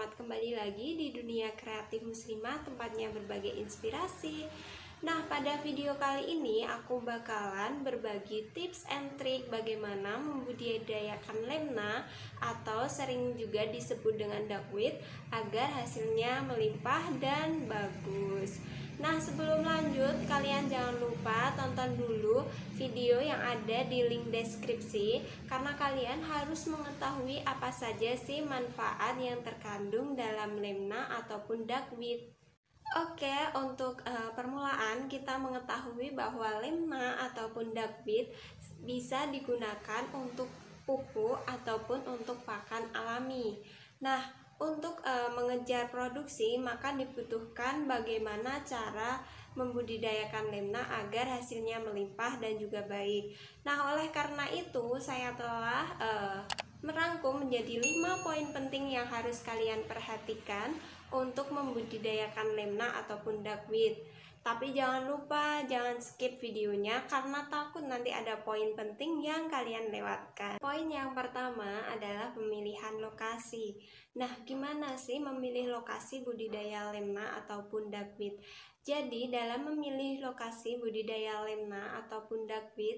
selamat kembali lagi di dunia kreatif muslimah, tempatnya berbagai inspirasi. Nah, pada video kali ini aku bakalan berbagi tips and trik bagaimana membudidayakan lemna atau sering juga disebut dengan duckweed agar hasilnya melimpah dan bagus. Nah, sebelum lanjut, kalian jangan lupa tonton dulu video yang ada di link deskripsi, karena kalian harus mengetahui apa saja sih manfaat yang terkandung dalam lemna ataupun duckweed. Oke, untuk permulaan kita mengetahui bahwa lemna ataupun duckweed bisa digunakan untuk pupuk ataupun untuk pakan alami. Nah, untuk mengejar produksi, maka dibutuhkan bagaimana cara membudidayakan lemna agar hasilnya melimpah dan juga baik. Nah, oleh karena itu saya telah merangkum menjadi 5 poin penting yang harus kalian perhatikan untuk membudidayakan lemna ataupun duckweed. Tapi jangan lupa, jangan skip videonya karena takut nanti ada poin penting yang kalian lewatkan. Poin yang pertama adalah pemilihan lokasi. Nah, gimana sih memilih lokasi budidaya lemna ataupun duckweed? Jadi, dalam memilih lokasi budidaya lemna ataupun duckweed,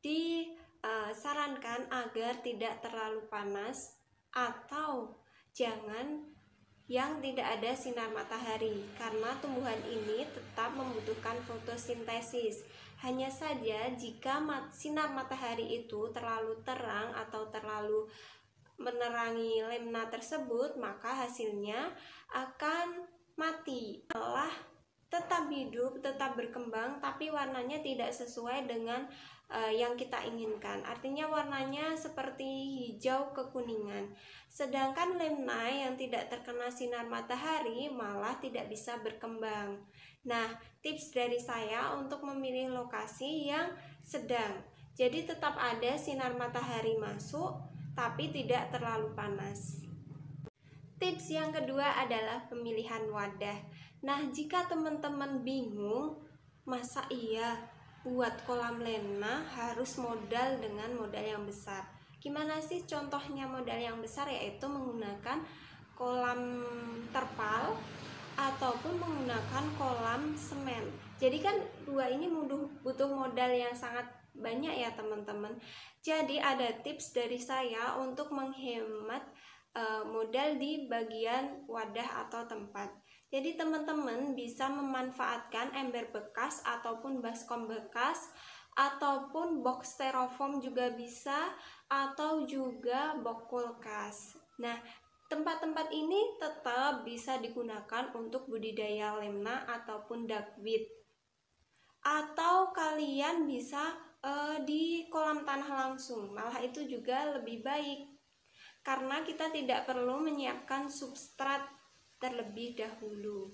disarankan agar tidak terlalu panas atau jangan yang tidak ada sinar matahari, karena tumbuhan ini tetap membutuhkan fotosintesis. Hanya saja jika sinar matahari itu terlalu terang atau terlalu menerangi lemna tersebut, maka hasilnya akan mati. Malah tetap hidup, tetap berkembang, tapi warnanya tidak sesuai dengan yang kita inginkan. Artinya warnanya seperti hijau kekuningan. Sedangkan lemna yang tidak terkena sinar matahari malah tidak bisa berkembang. Nah, tips dari saya untuk memilih lokasi yang sedang. Jadi tetap ada sinar matahari masuk, tapi tidak terlalu panas. Tips yang kedua adalah pemilihan wadah. Nah, jika teman-teman bingung, masa iya buat kolam lemna harus modal dengan modal yang besar? Gimana sih contohnya modal yang besar? Yaitu menggunakan kolam terpal ataupun menggunakan kolam semen. Jadi kan dua ini butuh modal yang sangat banyak ya teman-teman. Jadi ada tips dari saya untuk menghemat modal di bagian wadah atau tempat. Jadi teman-teman bisa memanfaatkan ember bekas ataupun baskom bekas ataupun box styrofoam juga bisa, atau juga box kulkas. Nah, tempat-tempat ini tetap bisa digunakan untuk budidaya lemna ataupun duckweed. Atau kalian bisa di kolam tanah langsung, malah itu juga lebih baik karena kita tidak perlu menyiapkan substrat terlebih dahulu.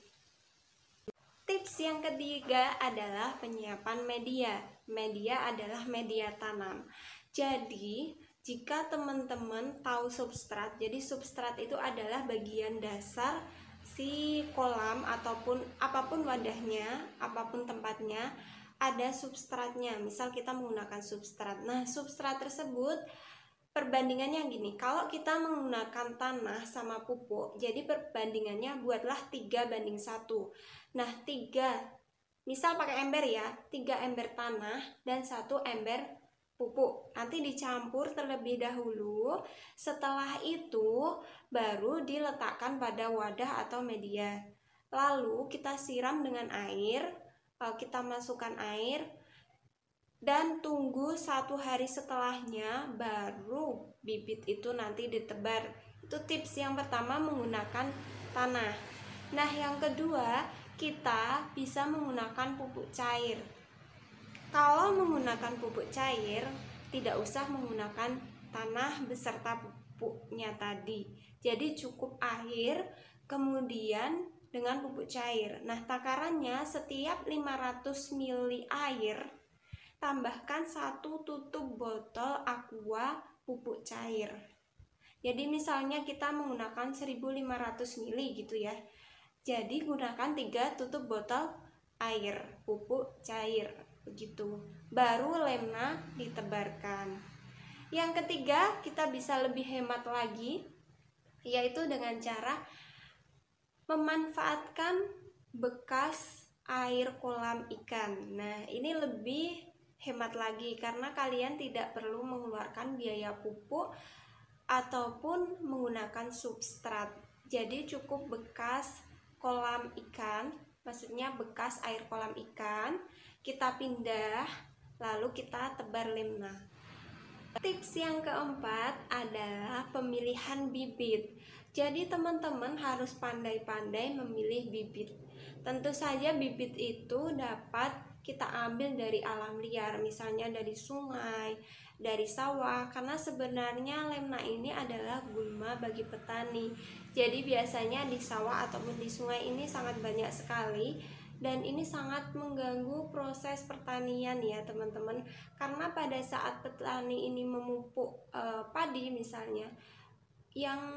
Tips yang ketiga adalah penyiapan media. Media adalah media tanam. Jadi, jika teman-teman tahu substrat, jadi substrat itu adalah bagian dasar si kolam ataupun apapun wadahnya, apapun tempatnya, ada substratnya. Misal kita menggunakan substrat. Nah, substrat tersebut perbandingannya gini, kalau kita menggunakan tanah sama pupuk, jadi perbandingannya buatlah 3:1. Nah, 3, misal pakai ember ya, 3 ember tanah dan 1 ember pupuk. Nanti dicampur terlebih dahulu, setelah itu baru diletakkan pada wadah atau media. Lalu kita siram dengan air, kita masukkan air, dan tunggu 1 hari setelahnya baru bibit itu nanti ditebar. Itu tips yang pertama menggunakan tanah. Nah, yang kedua kita bisa menggunakan pupuk cair. Kalau menggunakan pupuk cair tidak usah menggunakan tanah beserta pupuknya tadi. Jadi cukup air kemudian dengan pupuk cair. Nah, takarannya setiap 500 ml air tambahkan 1 tutup botol aqua pupuk cair. Jadi misalnya kita menggunakan 1500 ml gitu ya. Jadi gunakan 3 tutup botol air pupuk cair begitu. Baru lemna ditebarkan. Yang ketiga, kita bisa lebih hemat lagi, yaitu dengan cara Memanfaatkan bekas air kolam ikan. Nah, ini lebih hemat lagi karena kalian tidak perlu mengeluarkan biaya pupuk ataupun menggunakan substrat. Jadi cukup bekas kolam ikan, maksudnya bekas air kolam ikan, kita pindah lalu kita tebar lemna. Tips yang keempat adalah pemilihan bibit. Jadi teman-teman harus pandai-pandai memilih bibit. Tentu saja bibit itu dapat kita ambil dari alam liar, misalnya dari sungai, dari sawah, karena sebenarnya lemna ini adalah gulma bagi petani. Jadi biasanya di sawah ataupun di sungai ini sangat banyak sekali, dan ini sangat mengganggu proses pertanian ya teman-teman, karena pada saat petani ini memupuk padi misalnya, yang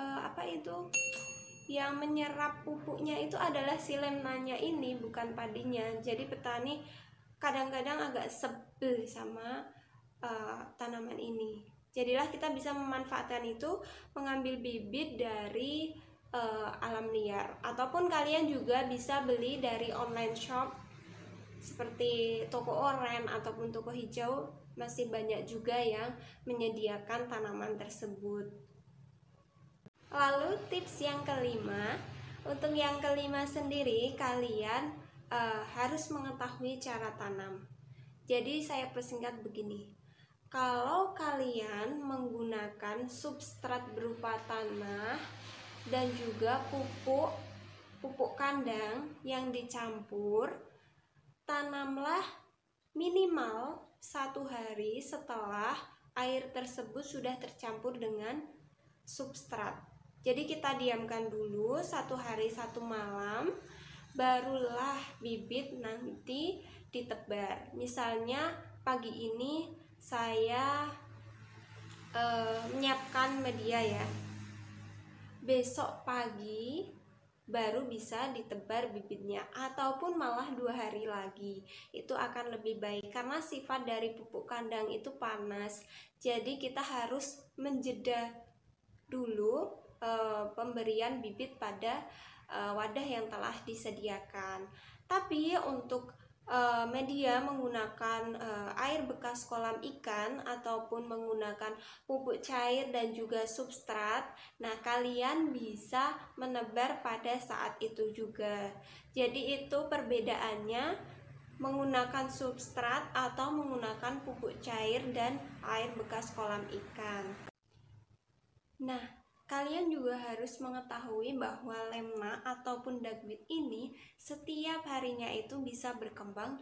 yang menyerap pupuknya itu adalah si lemnanya ini, bukan padinya. Jadi petani kadang-kadang agak sebel sama tanaman ini. Jadilah kita bisa memanfaatkan itu, mengambil bibit dari alam liar, ataupun kalian juga bisa beli dari online shop seperti toko oren ataupun toko hijau. Masih banyak juga yang menyediakan tanaman tersebut. Lalu tips yang kelima, untuk yang kelima sendiri kalian harus mengetahui cara tanam. Jadi saya persingkat begini, kalau kalian menggunakan substrat berupa tanah dan juga pupuk kandang yang dicampur, tanamlah minimal 1 hari setelah air tersebut sudah tercampur dengan substrat. Jadi kita diamkan dulu 1 hari 1 malam, barulah bibit nanti ditebar. Misalnya pagi ini saya menyiapkan media ya, besok pagi baru bisa ditebar bibitnya, ataupun malah 2 hari lagi, itu akan lebih baik karena sifat dari pupuk kandang itu panas. Jadi kita harus menjeda dulu pemberian bibit pada wadah yang telah disediakan. Tapi untuk media menggunakan air bekas kolam ikan ataupun menggunakan pupuk cair dan juga substrat, nah kalian bisa menebar pada saat itu juga. Jadi itu perbedaannya menggunakan substrat atau menggunakan pupuk cair dan air bekas kolam ikan. Nah, kalian juga harus mengetahui bahwa lemna ataupun dagwit ini setiap harinya itu bisa berkembang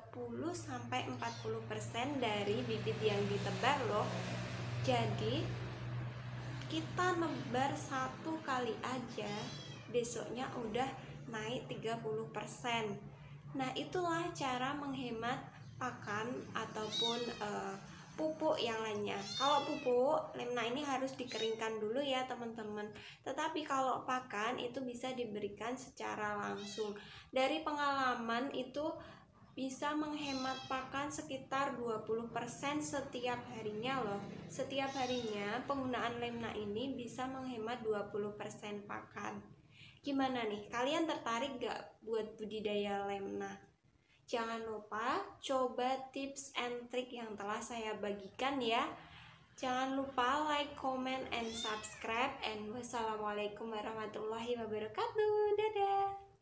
30-40% dari bibit yang ditebar loh. Jadi kita nebar 1 kali aja, besoknya udah naik 30%. Nah, itulah cara menghemat pakan ataupun pupuk yang lainnya. Kalau pupuk lemna ini harus dikeringkan dulu ya teman-teman. Tetapi kalau pakan itu bisa diberikan secara langsung. Dari pengalaman itu bisa menghemat pakan sekitar 20% setiap harinya loh. Setiap harinya penggunaan lemna ini bisa menghemat 20% pakan. Gimana nih? Kalian tertarik gak buat budidaya lemna? Jangan lupa coba tips and trik yang telah saya bagikan ya. Jangan lupa like, comment, and subscribe. And wassalamualaikum warahmatullahi wabarakatuh. Dadah.